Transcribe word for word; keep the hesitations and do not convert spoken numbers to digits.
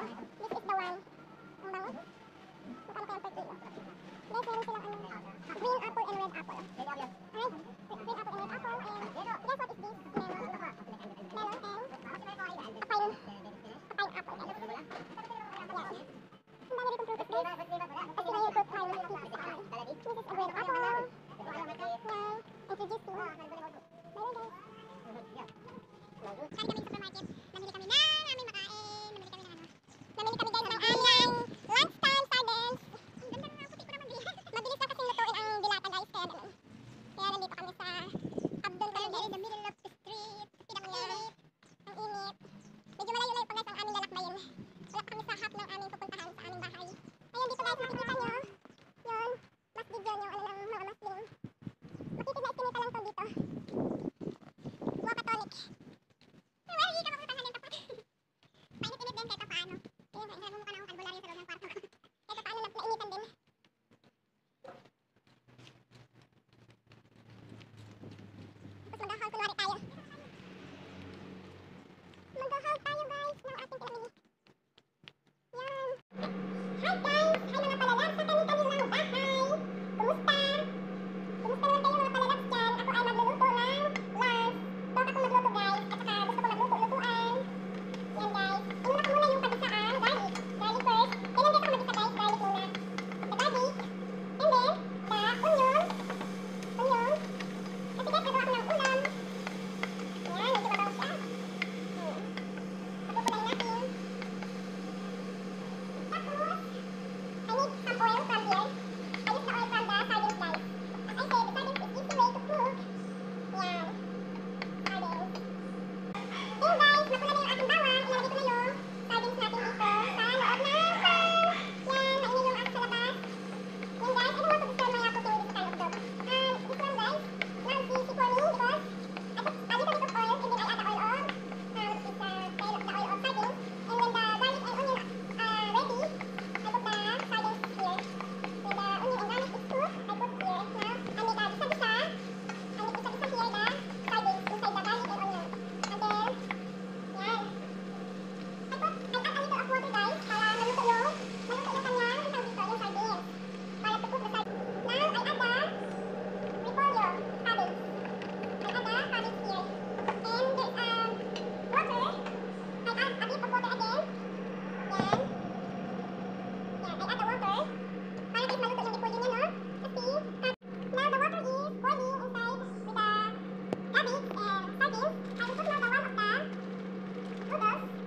This is the one. Ang bango. Magkano kaya per kilo? Guys, meron silang ano, green apple and red apple. Alright, green apple and red apple, and guess what is this? Melon. Melon and papaya. Papaya apple. Yan. Ang dami ditong fruit guys. Kasi may fruit farm dito sa amin. This is a red apple. Yan. Introduce to. Meron guys. Saan kami sa supermarket? Namili kami ng aming makain. Namili kami ng ano. Namili kami guys ng aming lunchtime sardines. Ang ganda nga, puti ko naman din. Mabilis na kasing lutuin ang dilata guys. Kaya naman. Kaya nandito kami sa Abdon kami guys. In the middle of the street. Kita mo init. Ang init. Medyo malayo-layo pa guys ang aming lalakbayin. Wala pa kami sa hap ng aming pupuntahan sa aming bahay. Ayun dito guys, makikita nyo. Yun. Masjid yun yung ano ng mga Muslim. Makikita na iskinita lang to dito. Mga Catholic. Pero hindi ka makutan na din tapat. Painit-init din kahit paano. Kaya nga, mo mukha na akong albularyo sa loob ng kwarto ko. Kahit paano nainitan din. Tapos mag-haul kunwari tayo. Mag-haul tayo guys ng ating pinamili. Yan. Hi guys! Hi mga palalabs sa kani-kanilang bahay! Kumusta? Kumusta naman kayo mga palalabs dyan? Ako ay magluluto ng lunch. Dok ako magluto guys. At saka gusto ko magluto-lutuan. Yan guys. Inuna ko muna yung pagisaan. Garlic. Garlic first. Kailan guys ako magisa guys? Garlic muna. The garlic. And then, the onion. Onion. Kasi guys, gagawa ko ng ulam. Yan, medyo mabaw siya. Hmm. Pagpupulayin natin. Tapos, I need some oil from here. I use the oil from the sardines guys. As I said, the sardines is easy way to cook. Yan. Sardines. Ayun guys, napula na yung ating bawang. Ilalagay ko na yung sardines natin dito sa loob ng pan. Yan, mainit yung ating sa labas. Yan guys, I don't want to destroy my cooking with this kind of dog. Um, this one guys, now see, see for me because I put a little bit of oil and then I add the oil of, um, this, uh, the oil of sardines. And when the garlic and onion are ready, I put the sardines here. When the onion and garlic is cooked, I put here. Now, I make a gisa-gisa. I make gisa-gisa here the sardines inside the garlic and onion. And then, yan. I put, I add a little of water guys para maluto yung, maluto yung kanyang, isang dito, yung sardines. Para to cook the sardines. Now, I add the repolyo, cabbage. I add the cabbage here. And there's um, water. I add a bit of water again. Yan. Yan, I add the water. Para guys maluto yung repolyo niya, no? Kasi, uh, now the water is boiling inside with the cabbage and sardines. I will put now the one of the noodles.